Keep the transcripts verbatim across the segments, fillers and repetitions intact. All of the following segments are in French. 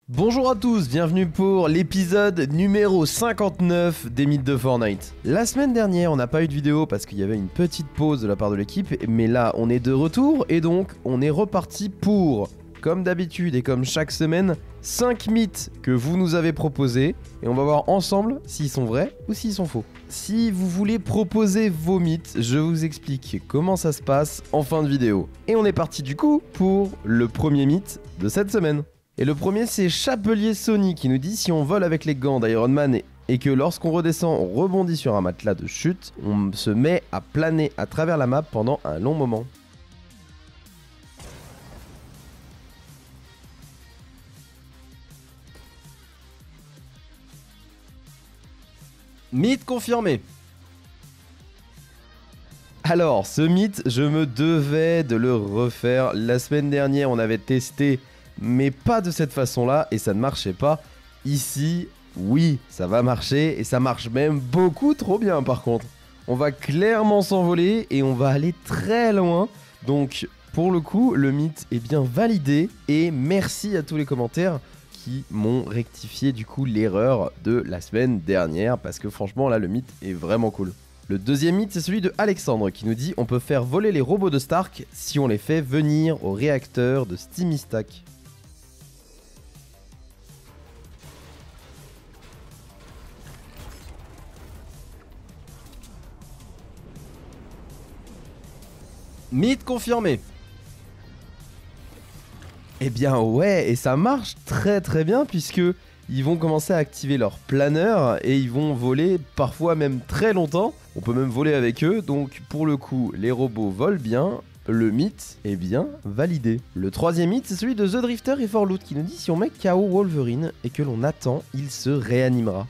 Bonjour à tous, bienvenue pour l'épisode numéro cinquante-neuf des mythes de Fortnite. La semaine dernière, on n'a pas eu de vidéo parce qu'il y avait une petite pause de la part de l'équipe, mais là, on est de retour et donc on est reparti pour, comme d'habitude et comme chaque semaine, cinq mythes que vous nous avez proposés et on va voir ensemble s'ils sont vrais ou s'ils sont faux. Si vous voulez proposer vos mythes, je vous explique comment ça se passe en fin de vidéo. Et on est parti du coup pour le premier mythe de cette semaine. Et le premier, c'est Chapelier Sony qui nous dit: si on vole avec les gants d'Iron Man et, et que lorsqu'on redescend, on rebondit sur un matelas de chute, on se met à planer à travers la map pendant un long moment. Mythe confirmé. Alors, ce mythe, je me devais de le refaire. La semaine dernière, on avait testé, mais pas de cette façon-là, et ça ne marchait pas. Ici, oui, ça va marcher, et ça marche même beaucoup trop bien par contre. On va clairement s'envoler, et on va aller très loin. Donc, pour le coup, le mythe est bien validé, et merci à tous les commentaires qui m'ont rectifié du coup l'erreur de la semaine dernière, parce que franchement, là, le mythe est vraiment cool. Le deuxième mythe, c'est celui de Alexandre qui nous dit: on peut faire voler les robots de Stark si on les fait venir au réacteur de Stimistak. Mythe confirmé. Eh bien ouais, et ça marche très très bien puisque ils vont commencer à activer leur planeur et ils vont voler parfois même très longtemps. On peut même voler avec eux, donc pour le coup les robots volent bien. Le mythe est bien validé. Le troisième mythe, c'est celui de The Drifter et Forloot qui nous dit: si on met K O Wolverine et que l'on attend, il se réanimera.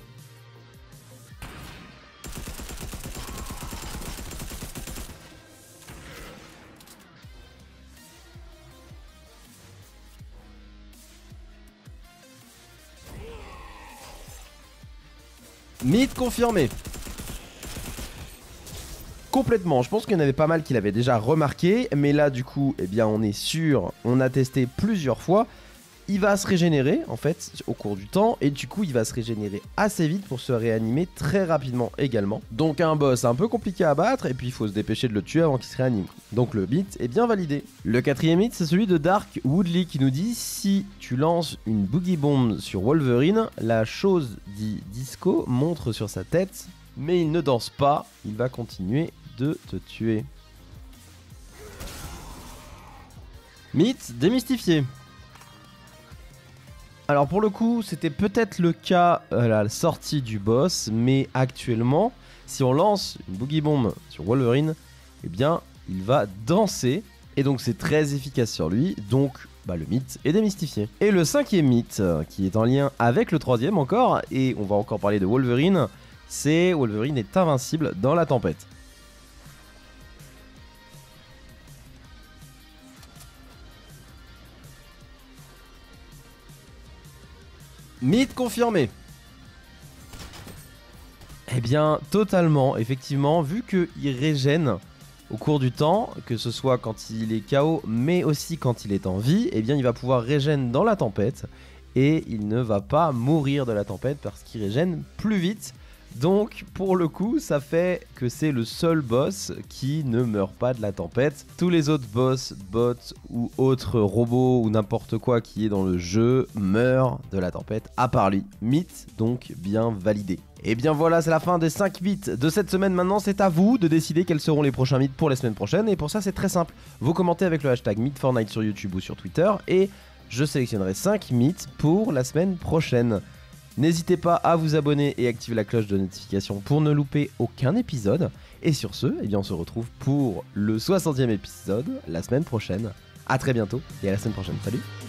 Mythe confirmé. Complètement, je pense qu'il y en avait pas mal qui l'avaient déjà remarqué, mais là du coup, eh bien on est sûr, on a testé plusieurs fois. Il va se régénérer en fait au cours du temps, et du coup il va se régénérer assez vite pour se réanimer très rapidement également. Donc un boss un peu compliqué à battre, et puis il faut se dépêcher de le tuer avant qu'il se réanime. Donc le mythe est bien validé. Le quatrième mythe, c'est celui de Dark Woodley qui nous dit: si tu lances une boogie bomb sur Wolverine, la chose dit disco montre sur sa tête, mais il ne danse pas, il va continuer de te tuer. Mythe démystifié. Alors pour le coup, c'était peut-être le cas à la sortie du boss, mais actuellement, si on lance une boogie bomb sur Wolverine, eh bien, il va danser, et donc c'est très efficace sur lui, donc bah, le mythe est démystifié. Et le cinquième mythe, qui est en lien avec le troisième encore, et on va encore parler de Wolverine, c'est: Wolverine est invincible dans la tempête. Mythe confirmé. Eh bien, totalement, effectivement, vu qu'il régène au cours du temps, que ce soit quand il est K O, mais aussi quand il est en vie, eh bien, il va pouvoir régène dans la tempête, et il ne va pas mourir de la tempête parce qu'il régène plus vite. Donc, pour le coup, ça fait que c'est le seul boss qui ne meurt pas de la tempête. Tous les autres boss, bots ou autres robots ou n'importe quoi qui est dans le jeu meurent de la tempête, à part lui. Mythe, donc bien validé. Et bien voilà, c'est la fin des cinq mythes de cette semaine. Maintenant, c'est à vous de décider quels seront les prochains mythes pour la semaine prochaine. Et pour ça, c'est très simple. Vous commentez avec le hashtag MythFortnite sur YouTube ou sur Twitter, et je sélectionnerai cinq mythes pour la semaine prochaine. N'hésitez pas à vous abonner et activer la cloche de notification pour ne louper aucun épisode. Et sur ce, eh bien on se retrouve pour le soixantième épisode la semaine prochaine. A très bientôt et à la semaine prochaine. Salut!